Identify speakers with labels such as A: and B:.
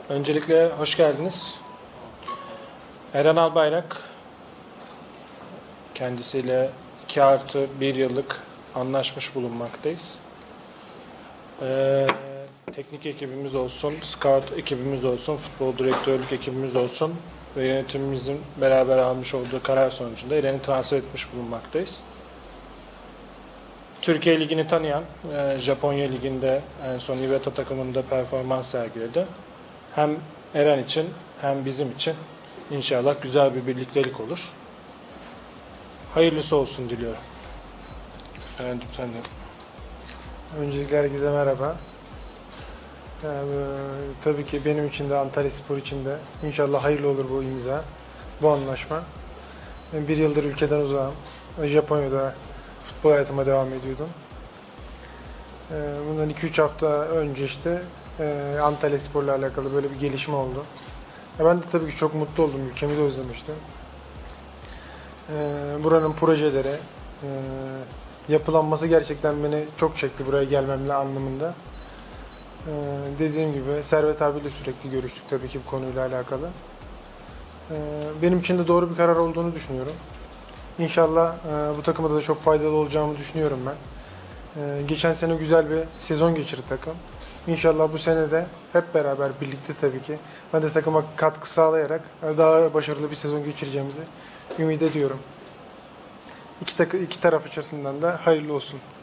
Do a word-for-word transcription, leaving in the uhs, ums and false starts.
A: Öncelikle hoş geldiniz. Eren Albayrak, kendisiyle iki artı bir yıllık anlaşmış bulunmaktayız. Ee, teknik ekibimiz olsun, scout ekibimiz olsun, futbol direktörlük ekibimiz olsun ve yönetimimizin beraber almış olduğu karar sonucunda Eren'i transfer etmiş bulunmaktayız. Türkiye Ligi'ni tanıyan, Japonya Ligi'nde en son Iwata takımında performans sergiledi. Hem Eren için hem bizim için inşallah güzel bir birliktelik olur. Hayırlısı olsun diliyorum. Eren'cim sen de.
B: Öncelikle herkese merhaba. Yani, tabii ki benim için de Antalyaspor için de inşallah hayırlı olur bu imza, bu anlaşma. Ben bir yıldır ülkeden uzağım. Japonya'da futbol hayatıma devam ediyordum. Bundan iki üç hafta önce işte Antalyaspor'la alakalı böyle bir gelişme oldu. Ben de tabii ki çok mutlu oldum. Ülkemi de özlemiştim. Buranın projeleri, yapılanması gerçekten beni çok çekti buraya gelmemle anlamında. Ee, dediğim gibi Servet abiyle sürekli görüştük tabii ki bu konuyla alakalı. Ee, benim için de doğru bir karar olduğunu düşünüyorum. İnşallah e, bu takımda da çok faydalı olacağımı düşünüyorum ben. Ee, geçen sene güzel bir sezon geçirdi takım. İnşallah bu sene de hep beraber birlikte tabii ki ben de takıma katkı sağlayarak daha başarılı bir sezon geçireceğimizi ümit ediyorum. İki, takı, iki taraf açısından da hayırlı olsun.